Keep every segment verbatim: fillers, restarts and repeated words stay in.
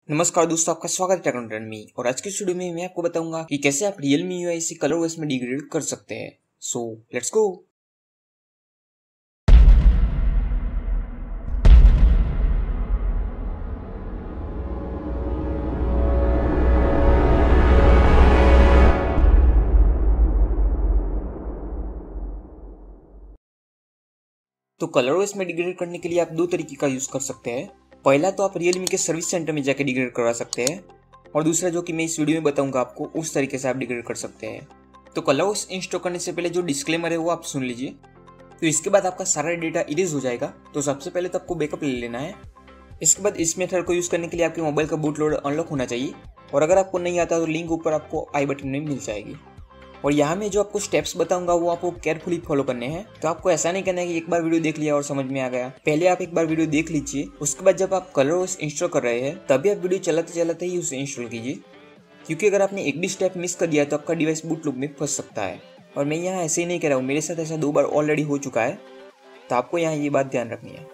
नमस्कार दोस्तों, आपका स्वागत है टेक्नोटन में। और आज की वीडियो में मैं आपको बताऊंगा कि कैसे आप Realme U I से कलर में डिग्रेड कर सकते हैं। So let's go. तो कलर में डिग्रेड करने के लिए आप दो तरीके का यूज कर सकते हैं। पहला तो आप Realme के सर्विस सेंटर में जाकर डिग्रेड करवा सकते हैं, और दूसरा जो कि मैं इस वीडियो में बताऊंगा आपको, उस तरीके से आप डिग्रेड कर सकते हैं। तो कलर इंस्टॉल करने से पहले जो डिस्क्लेमर है वो आप सुन लीजिए। तो इसके बाद आपका सारा डेटा इरेज हो जाएगा। तो सबसे पहले तो आपको बैकअप ले लेना है। इसके बाद इस मेथड को यूज़ करने के लिए आपके मोबाइल का बूट लोडर अनलॉक होना चाहिए, और अगर आपको नहीं आता तो लिंक ऊपर आपको आई बटन में मिल जाएगी। और यहाँ में जो आपको स्टेप्स बताऊंगा वो आपको केयरफुली फॉलो करने हैं। तो आपको ऐसा नहीं करना है कि एक बार वीडियो देख लिया और समझ में आ गया। पहले आप एक बार वीडियो देख लीजिए, उसके बाद जब आप कलर इंस्टॉल कर रहे हैं तभी आप वीडियो चलाते चलाते ही उसे इंस्टॉल कीजिए, क्योंकि अगर आपने एक भी स्टेप मिस कर दिया तो आपका डिवाइस बूट लूप में फंस सकता है। और मैं यहाँ ऐसे ही नहीं कह रहा हूँ, मेरे साथ ऐसा दो बार ऑलरेडी हो चुका है। तो आपको यहाँ ये बात ध्यान रखनी है।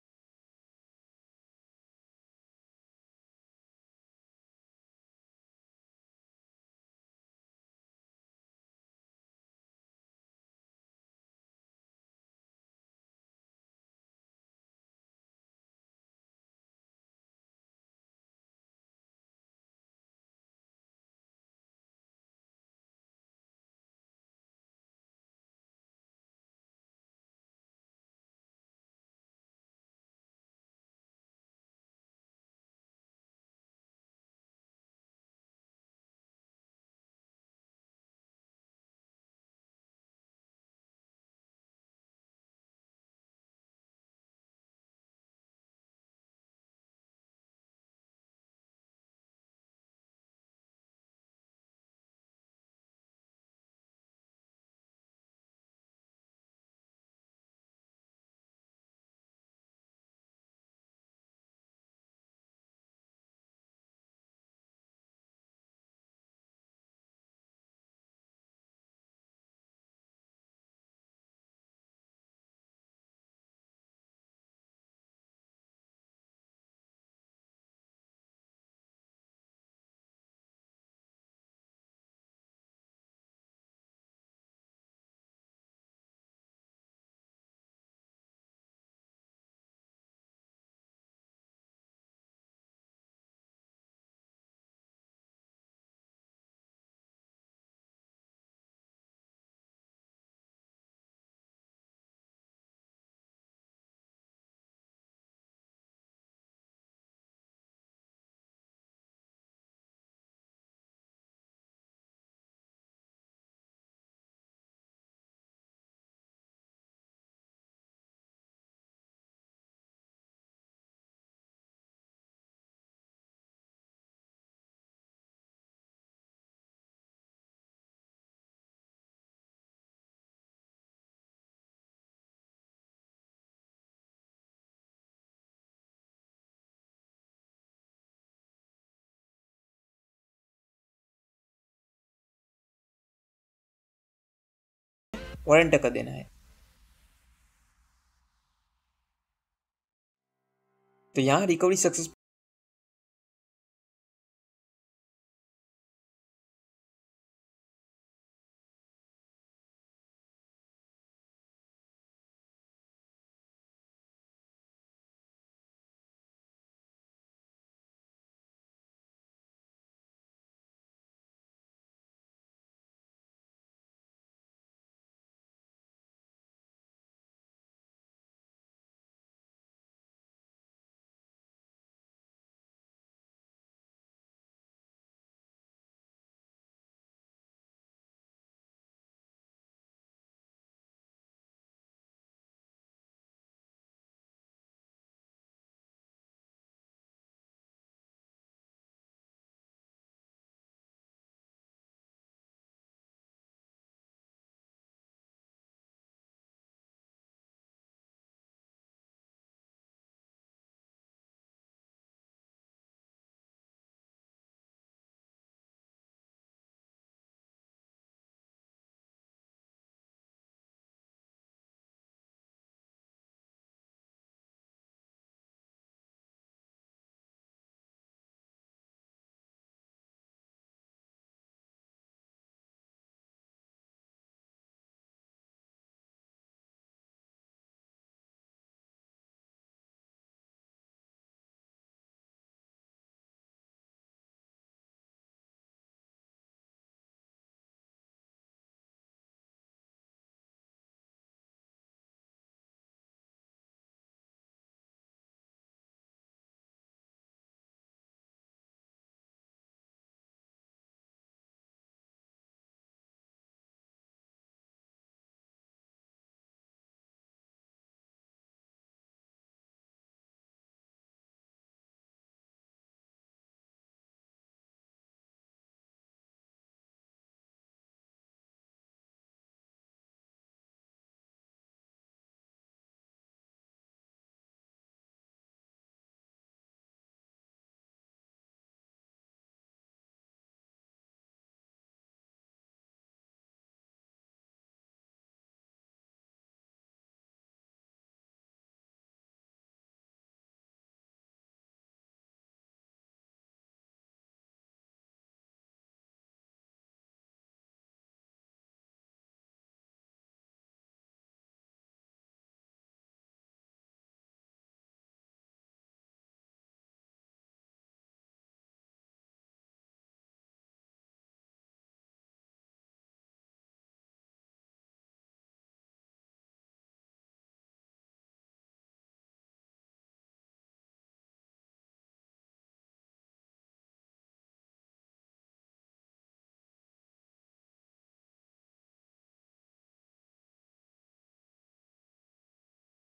और एंटर कर देना है। तो यहाँ रिकवरी सक्सेस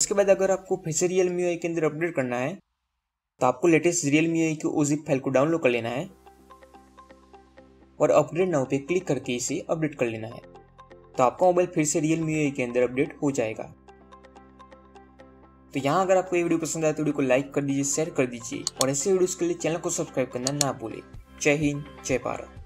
इसके बाद अगर आपको फिर से रियल मी यू आई के अंदर अपडेट करना है तो आपको latest Realme U I की ओजिप फाइल को डाउनलोड कर लेना है और अपडेट नाउ पे क्लिक करके इसे अपडेट कर लेना है। तो आपका मोबाइल फिर से रियल मी यू आई के अंदर अपडेट हो जाएगा। तो यहाँ अगर आपको ये वीडियो पसंद आए तो वीडियो को लाइक कर दीजिए, शेयर कर दीजिए और ऐसे वीडियोस के लिए चैनल को सब्सक्राइब करना ना भूलें। जय हिंद, जय भारत।